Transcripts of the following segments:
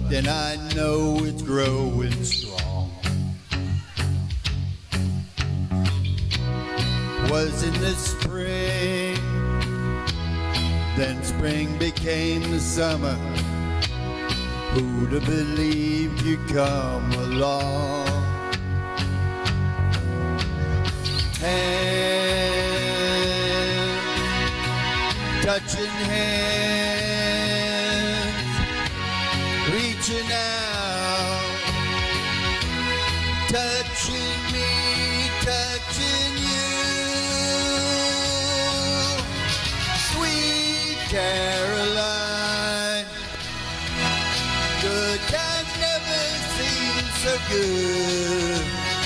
then I know it's growing strong. Was in the spring, then spring became the summer. Who'd have believed you'd come along? Hands, touching hands, reaching out, touching me, touching you. Sweet Caroline, good times never seem so good.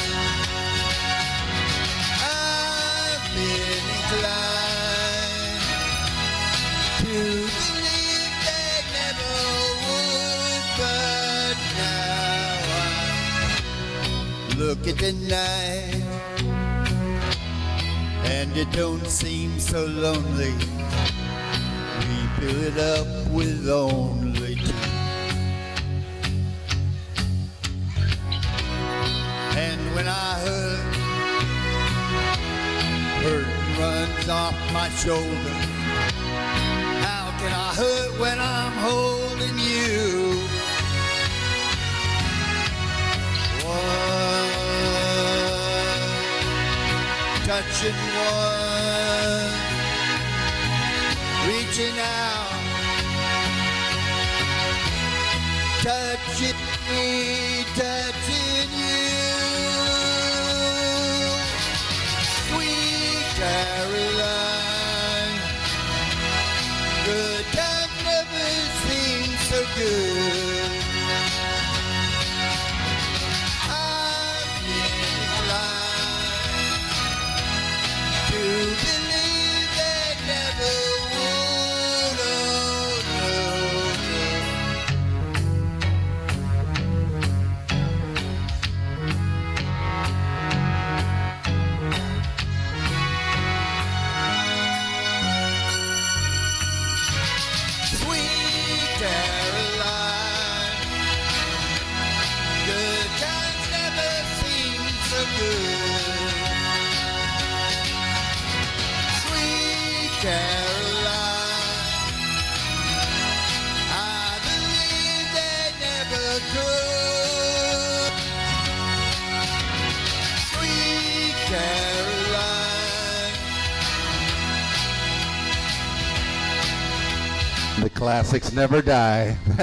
I've been inclined to believe they never would, but now I look at the night and it don't seem so lonely. We fill it up with only two. And when I hurt runs off my shoulder, how can I hurt when I'm holding you? One, touching one, reaching out, touching me, touching you. Sweet Caroline, good times never seem so good. I've been inclined to believe they never would. Oh, Sweet Caroline, good times never seem so good. Sweet Caroline, I believe they never could. Sweet Caroline. The classics never die.